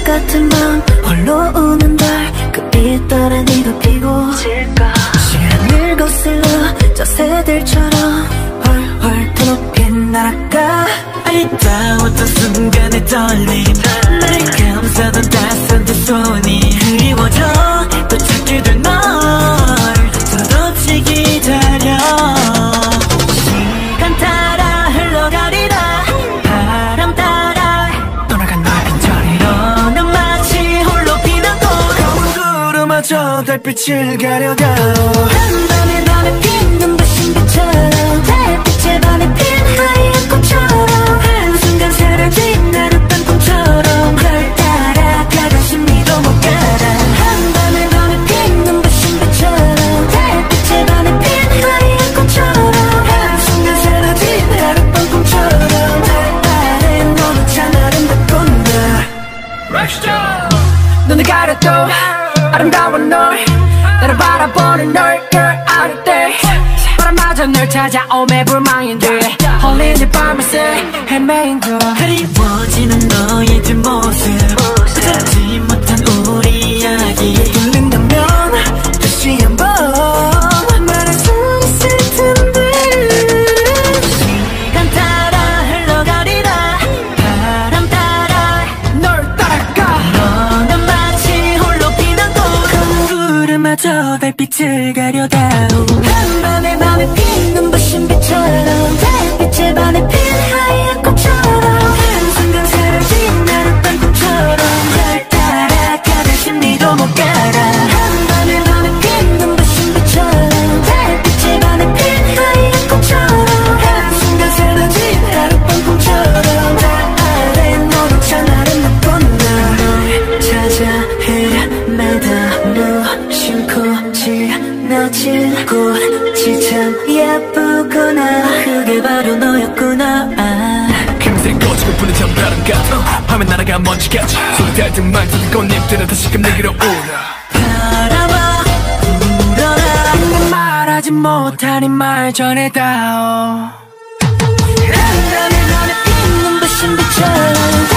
같은 맘 홀로 우는 달그 빛깔에 니도 피고 시간을 거슬러 저 새들처럼 훨훨 더 높이 날아가 아리따웠던 순간의 떨림 날 감싸던 따스한 두 손이 그리워져 또 찾게 될 널 더없이 기다려 시간 따라 흘러가리라 바람 따라 떠나간 너의 빈자리로 넌 마치 홀로 피는 꽃 검은 구름마저 달빛을 가려가 한밤에 밤에 피는 불신비처럼 달빛에 반해 핀 하얀 꽃처럼 한순간 사라진 나룻밤 꿈처럼 널 따라가다 심리도 못 가라 한밤에 밤에 피는 불신비처럼 달빛에 반해 핀 하얀 꽃처럼 한순간 사라진 나룻밤 꿈처럼 날 아래 너는 참 아름답군 눈을 가려도 아름다운 널 나를 바라보는 널 girl out of day 바람마저 널 찾아오매 불망인데 홀린 밤을 새 헤매인 걸 그리워지는 너의 뒷모습 붙잡지 못한 우리 이야기 들린다면 다시 한번 말할 수 있을 텐데 시간 따라 흘러가리라 바람 따라 널 따라가 너는 마치 홀로 피는 꽃 검은 구름마저 달빛을 가려다 한밤에 밤에 피는 불신비처럼 달빛에 반해 핀 하얀 꽃처럼 한순간 사라진 나룻밤 꿈처럼 널 따라가다 심리도 못 가라 한밤에 밤에 피는 불신비처럼 달빛에 반해 핀 하얀 꽃처럼 한순간 사라진 나룻밤 꿈처럼 날 아래 너도 참 아름답군 널 찾아 헤매다 무심코 지나친 꽃이 참 예쁘구나 그게 바로 너였구나 금세 꺼지고 부는 찬바람 같아 화면 날아가 먼지같이 소리 달 듯만 쏟은 꽃잎들은 다시금 내게로 오라 바라봐 불어라 말하지 못한 이 말 전해다오 한밤에 밤에 피는 불신비처럼